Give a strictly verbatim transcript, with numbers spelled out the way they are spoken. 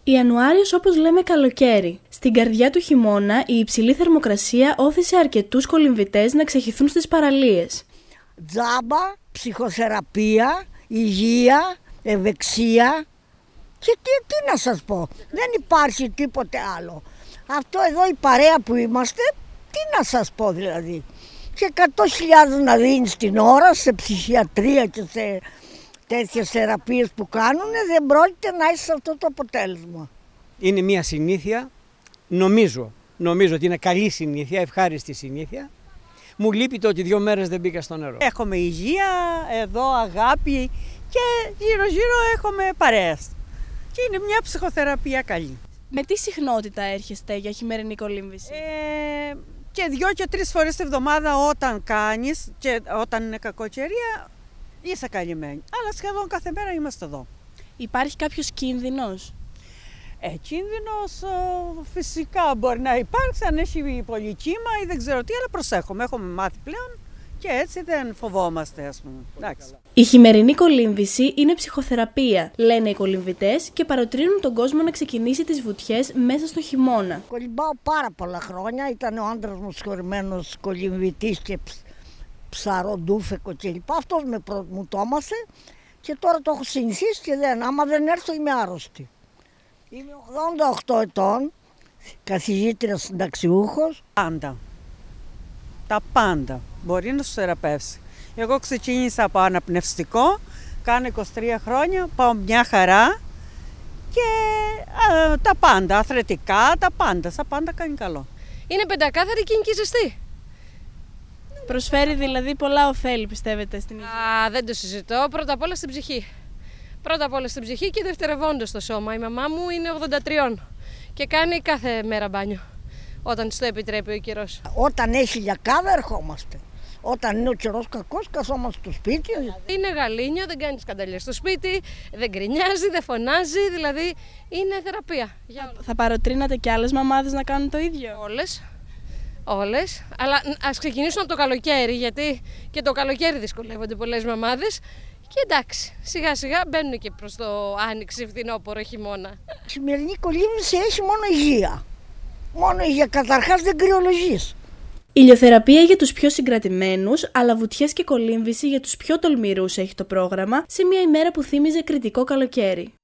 Ιανουάριος, όπως λέμε, καλοκαίρι. Στην καρδιά του χειμώνα, η υψηλή θερμοκρασία όθησε αρκετούς κολυμβητές να ξεχυθούν στις παραλίες. Τζάμπα, ψυχοθεραπεία, υγεία, ευεξία και τι, τι να σας πω. Δεν υπάρχει τίποτε άλλο. Αυτό εδώ η παρέα που είμαστε, τι να σας πω δηλαδή. Και εκατό χιλιάδες να δίνεις την ώρα σε ψυχιατρία και σε τέτοιες θεραπείες που κάνουν, δεν πρόκειται να είσαι αυτό το αποτέλεσμα. Είναι μια συνήθεια, νομίζω, νομίζω ότι είναι καλή συνήθεια, ευχάριστη συνήθεια. Μου λείπει το ότι δύο μέρες δεν μπήκα στο νερό. Έχουμε υγεία, εδώ αγάπη και γύρω γύρω έχουμε παρέες. Και είναι μια ψυχοθεραπεία καλή. Με τι συχνότητα έρχεστε για χειμερινή κολύμβηση? Ε, και δυο και τρεις φορές τη βδομάδα όταν κάνεις και όταν είναι κακοκαιρία είσαι καλυμμένη. Αλλά σχεδόν κάθε μέρα είμαστε εδώ. Υπάρχει κάποιος κίνδυνος? Ε, κίνδυνος φυσικά μπορεί να υπάρξει αν έχει πολύ κύμα ή δεν ξέρω τι, αλλά προσέχουμε. Έχουμε μάθει πλέον και έτσι δεν φοβόμαστε, ας πούμε. Εντάξει. Η χειμερινή κολύμβηση είναι ψυχοθεραπεία, λένε οι κολυμβητές, και παροτρύνουν τον κόσμο να ξεκινήσει τις βουτιές μέσα στο χειμώνα. Κολυμπάω πάρα πολλά χρόνια. Ήταν ο άντρας μου συγχωρημένος κολυμβητής και ψ, ψαροντούφεκο κλπ. Αυτός με προ, μου το έμαθε και τώρα το έχω συνηθίσει και δεν. Άμα δεν έρθω είμαι άρρωστη. Είμαι ογδόντα οκτώ ετών, καθηγήτρια συνταξιούχος. Πάντα. Τα πάντα μπορεί να σου θεραπεύσει. Εγώ ξεκίνησα από αναπνευστικό, κάνω είκοσι τρία χρόνια, πάω μια χαρά και α, τα πάντα, αθλητικά, τα πάντα, τα πάντα κάνει καλό. Είναι πεντακάθαρη και είναι και ζεστή. Προσφέρει δηλαδή πολλά ωφέλη, πιστεύετε, στην υγεία? Α, δεν το συζητώ. Πρώτα απ' όλα στην ψυχή. Πρώτα απ' όλα στην ψυχή και δευτερευόντως στο σώμα. Η μαμά μου είναι ογδόντα τρία και κάνει κάθε μέρα μπάνιο, όταν της το επιτρέπει ο καιρός. Όταν έχει λιακάδα ερχόμαστε. Όταν είναι ο καιρός κακός, καθόμαστε στο σπίτι. Είναι γαλήνιο, δεν κάνει σκανταλιές στο σπίτι, δεν γκρινιάζει, δεν φωνάζει, δηλαδή είναι θεραπεία. Για... Θα παροτρύνατε κι άλλες μαμάδες να κάνουν το ίδιο? Όλες, όλες, αλλά ας ξεκινήσουν από το καλοκαίρι, γιατί και το καλοκαίρι δυσκολεύονται πολλές μαμάδες. Και εντάξει, σιγά σιγά μπαίνουν και προς το άνοιξη, φθινόπωρο, χειμώνα. Η σημερινή κολύμβηση έχει μόνο υγεία. Μόνο υγεία, καταρχάς δεν κρυολογείς. Ηλιοθεραπεία για τους πιο συγκρατημένους, αλλά βουτιές και κολύμβηση για τους πιο τολμηρούς έχει το πρόγραμμα, σε μια ημέρα που θύμιζε κριτικό καλοκαίρι.